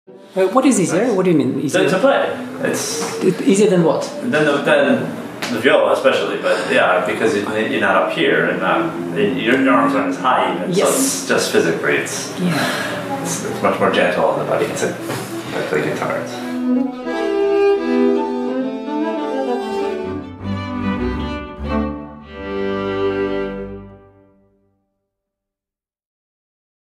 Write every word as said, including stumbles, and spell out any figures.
Uh, what is easier? What do you mean easier? To, to play. It's easier than what? Then the, then the viola especially, but yeah, because it, you're not up here and um, your arms aren't as high even, yes. so it's just physically it's, yeah. it's, it's much more gentle on the body. It's like the guitars.